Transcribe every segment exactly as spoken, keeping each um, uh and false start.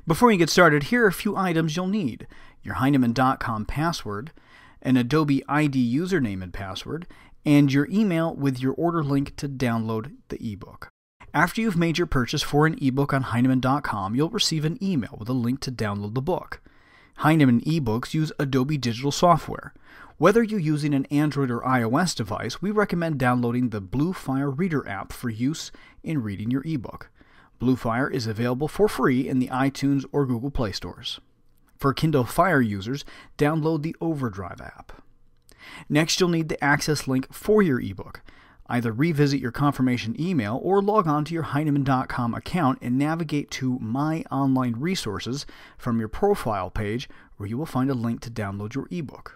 Before you get started, here are a few items you'll need: your Heinemann dot com password, an Adobe I D username and password, and your email with your order link to download the ebook. After you've made your purchase for an ebook on Heinemann dot com, you'll receive an email with a link to download the book. Heinemann ebooks use Adobe digital software. Whether you're using an Android or iOS device, we recommend downloading the Bluefire Reader app for use in reading your ebook. Bluefire is available for free in the iTunes or Google Play stores. For Kindle Fire users, download the Overdrive app. Next, you'll need the access link for your ebook. Either revisit your confirmation email or log on to your Heinemann dot com account and navigate to My Online Resources from your profile page, where you will find a link to download your ebook.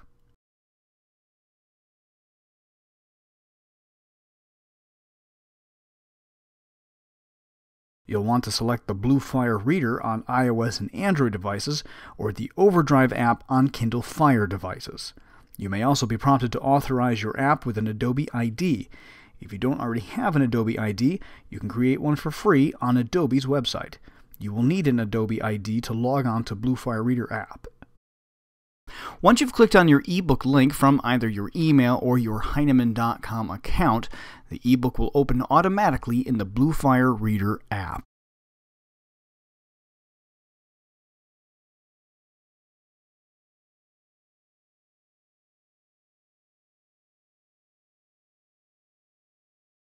You'll want to select the Bluefire Reader on iOS and Android devices or the Overdrive app on Kindle Fire devices. You may also be prompted to authorize your app with an Adobe I D. If you don't already have an Adobe I D, you can create one for free on Adobe's website. You will need an Adobe I D to log on to Bluefire Reader app. Once you've clicked on your ebook link from either your email or your Heinemann dot com account, the ebook will open automatically in the Bluefire Reader app.